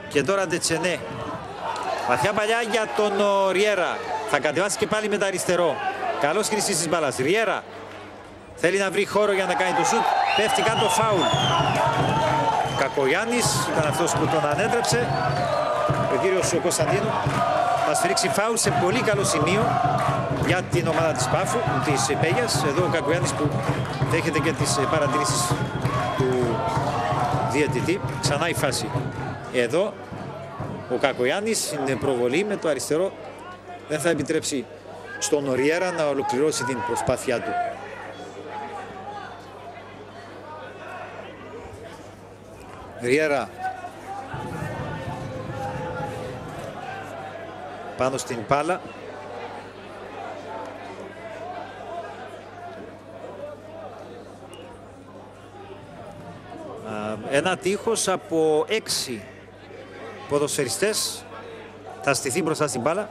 Και τώρα Ντετσενέ. Βαθιά παλιά για τον Ριέρα. Θα κατεβάσει και πάλι με τα αριστερό. Καλός χρήσης της μπάλας. Ριέρα θέλει να βρει χώρο για να κάνει το σουτ. Πέφτει κάτω, φάουλ. Κακογιάννης ήταν αυτός που τον ανέτρεψε. Ο κύριος Κωνσταντίνου θα σφυρίξει φάουλ σε πολύ καλό σημείο για την ομάδα της Πάφου, της Πέγιας. Εδώ ο Κακογιάννης που δέχεται και τις παρατηρήσεις του διαιτητή. Ξανά η φάση. Εδώ ο Κακογιάννης είναι προβολή με το αριστερό. Δεν θα επιτρέψει στον Ριέρα να ολοκληρώσει την προσπάθειά του. Ριέρα πάνω στην μπάλα. Ένα τείχος από 6 ποδοσφαιριστές θα στηθεί μπροστά στην μπάλα.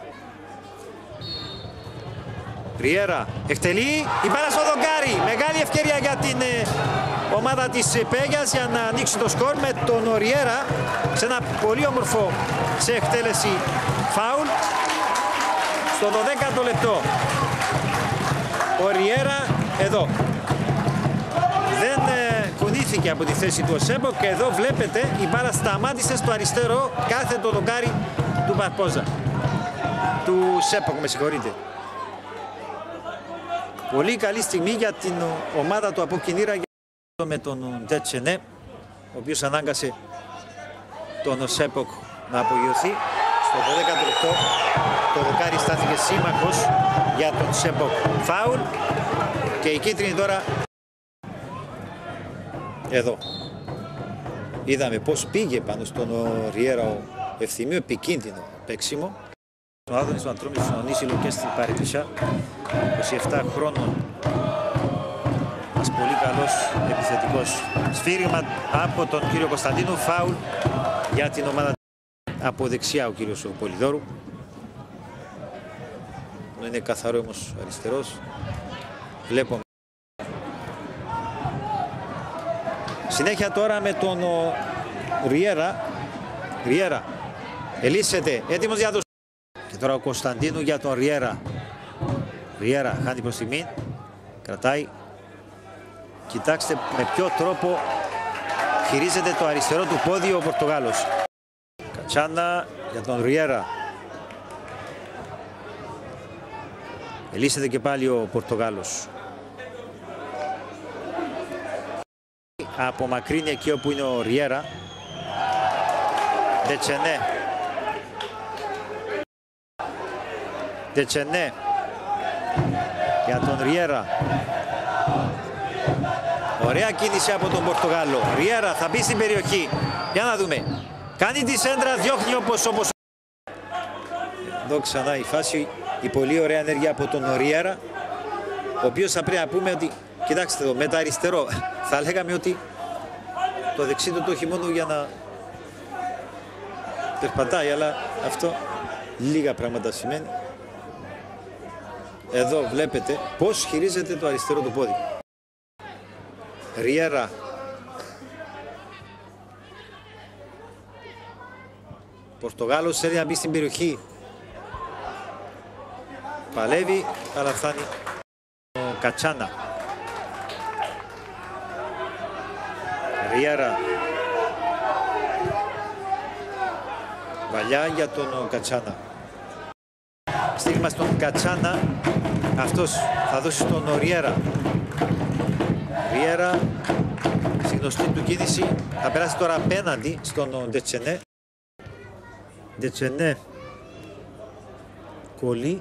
Ριέρα εκτελεί, η μπάλα στο δοκάρι. Μεγάλη ευκαιρία για την ομάδα της Πέγιας για να ανοίξει το σκορ με τον Ριέρα σε ένα πολύ όμορφο σε εκτέλεση φάουλ στο 12ο λεπτό. Ο Ριέρα εδώ δεν κουνήθηκε από τη θέση του ο Σέμποκ και εδώ βλέπετε η μπάλα σταμάτησε στο αριστερό κάθετο δοκάρι του Μπαρπόζα. Του Σέμποκ, με συγχωρείτε. Πολύ καλή στιγμή για την ομάδα του από Κινήρα με τον Ντετσενέ, ο οποίος ανάγκασε τον Σέποκ να απογειωθεί. Στο 12ο λεπτό το δοκάρι στάθηκε σύμμαχος για τον Σέποκ. Φάουλ και η κίτρινη τώρα εδώ. Είδαμε πως πήγε πάνω στον Ριέρα ο Ευθυμίου, επικίνδυνο παίξιμο. Ο Άδωνης του Αντρόμιου στον Ίσυλο και στην Παριτισιά, 27 χρόνων. Ένας πολύ καλός επιθετικός. Σφύριγμα από τον κύριο Κωνσταντίνου, φάουλ για την ομάδα από δεξιά ο κύριος Πολυδόρου. Είναι καθαρό όμως αριστερός. Βλέπουμε. Συνέχεια τώρα με τον Ριέρα. Ριέρα ελίσσεται, έτοιμος για το. Και τώρα ο Κωνσταντίνου για τον Ριέρα. Ριέρα χάνει προς τιμή. Κρατάει. Κοιτάξτε με ποιο τρόπο χειρίζεται το αριστερό του πόδι ο Πορτογάλος. Κατσάνα για τον Ριέρα. Ελίσσεται και πάλι ο Πορτογάλος. Απομακρύνει εκεί όπου είναι ο Ριέρα. Ντετσενέ. Ντετσενέ για τον Ριέρα. Ωραία κίνηση από τον Πορτογάλο. Ριέρα θα μπει στην περιοχή. Για να δούμε. Κάνει τη σέντρα, διώχνει όπως. Εδώ ξανά η φάση. Η πολύ ωραία ενέργεια από τον Ριέρα, ο οποίος θα πρέπει να πούμε ότι, κοιτάξτε εδώ, με τα αριστερό θα λέγαμε ότι το δεξί του το έχει μόνο για να περπατάει, αλλά αυτό λίγα πράγματα σημαίνει. Εδώ βλέπετε πώς χειρίζεται το αριστερό του πόδι. Ριέρα. Πορτογάλος θέλει να μπει στην περιοχή. Παλεύει, αλλά φτάνει ο Κατσάνα. Ριέρα. Βαλιά για τον Κατσάνα. Στίγμα στον Κατσάνα. Αυτός θα δώσει στον Ριέρα. Ριέρα, στη γνωστή του κίνηση, θα περάσει τώρα απέναντι στον Ντετσενέ. Ντετσενέ. Κολλή.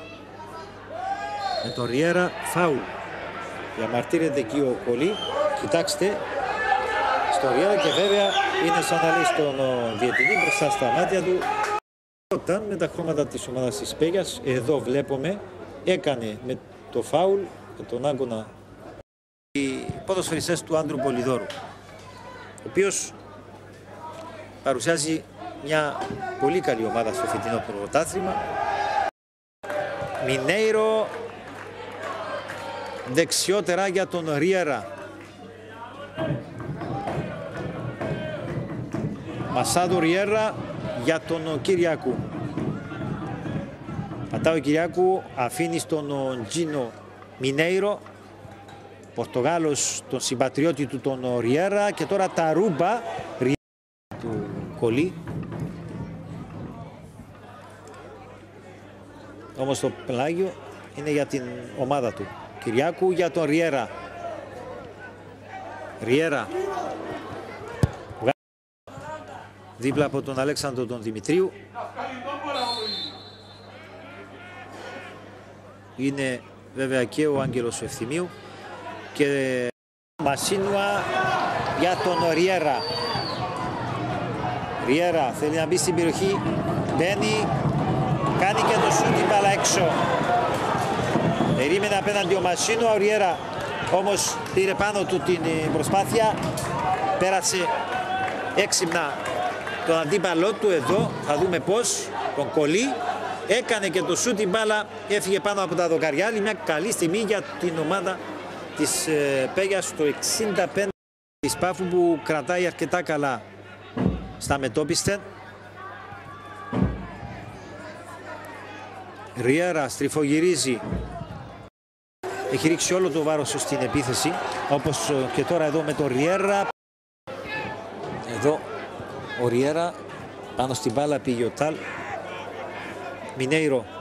Με τον Ριέρα, φάουλ. Διαμαρτύρεται εκεί ο Κολλή. Κοιτάξτε στον Ριέρα και βέβαια είναι σαν να λέει στον διαιτητή μπροστά στα μάτια του. Όταν με τα χρώματα της ομάδας της Πέγιας, εδώ βλέπουμε, έκανε με το φάουλ, με τον άγκωνα, οι ποδοσφαιριστές του Άντρου Πολυδόρου, ο οποίος παρουσιάζει μια πολύ καλή ομάδα στο φετινό πρωτάθλημα. Μινέιρο δεξιότερα για τον Ριέρα. Μασάδο Ριέρα για τον Κυριακού. Πατάει ο Κυριακού, αφήνει στον Τζίνο Μινέιρο, Πορτογάλος, τον συμπατριώτη του τον Ριέρα, και τώρα τα ρούμπα του Κολί. Όμως το πλάγιο είναι για την ομάδα του. Κυριακού για τον Ριέρα. Ριέρα. Δίπλα από τον Αλέξανδρο τον Δημητρίου. Είναι βέβαια και ο Άγγελος Ευθυμίου. Και Μασίνουα για τον Ριέρα. Ριέρα θέλει να μπει στην περιοχή. Μπαίνει. Κάνει και το σούτ, την μπάλα έξω. Περίμενε απέναντι ο Μασίνουα. Ο Ριέρα όμως πήρε πάνω του την προσπάθεια. Πέρασε έξυπνα τον αντίπαλό του εδώ. Θα δούμε πώς. Τον Κολί. Έκανε και το σούτ, την μπάλα έφυγε πάνω από τα δοκάρια. Άλλη μια καλή στιγμή για την ομάδα της Πέγιας στο 65 της Πάφου, που κρατάει αρκετά καλά στα μετόπισθεν. Ριέρα στριφογυρίζει. Έχει ρίξει όλο το βάρος στην επίθεση, όπως και τώρα εδώ με τον Ριέρα. Εδώ ο Ριέρα πάνω στην μπάλα πήγε ο Τάλ. Μινέιρο